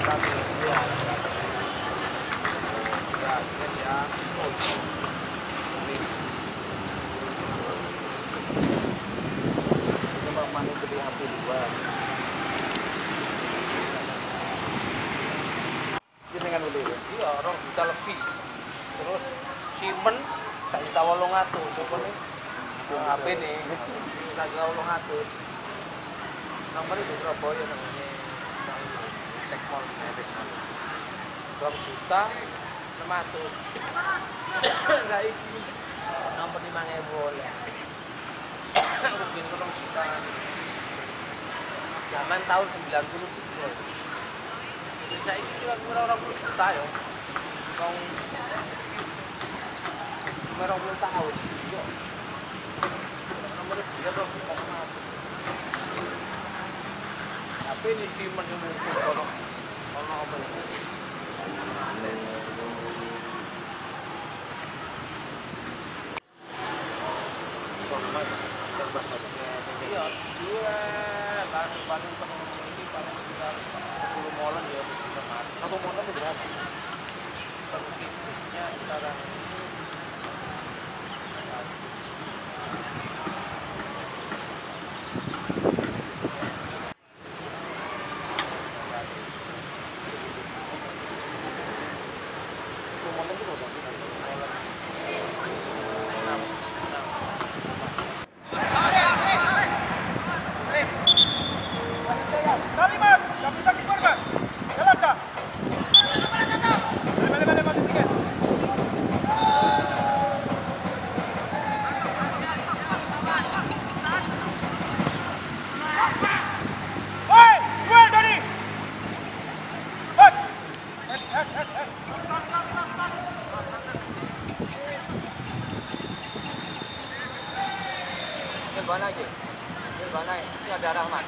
Ya, ya. Coba mana gede HP dua. Ini kan udah. Iya, orang juta lebih. Terus simpen 1.800.000 siapa nih? HP nih. 1.800.000. Nomornya di Surabaya namanya Tekmol. Berapa juta? 600. Enggak ini. Nomor 5.000 boleh. Mungkin tolong juta. Zaman tahun 90 gitu. Saya ini kira-kira orang 20 juta ya. Kau 20 tahun. Nomornya dia 20 juta. Tapi ini di menunggu ono apa ini? Iya, dua paling ini paling sekitar 10 molen ya, satu molen berapa? Satu kitnya sekarang Nirvana aja. Nirvana ini ada Rahmat.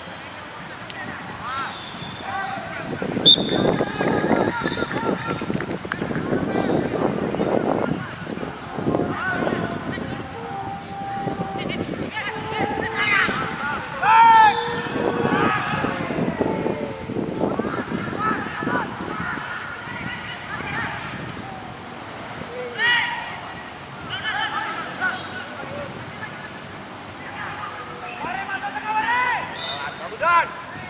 Dan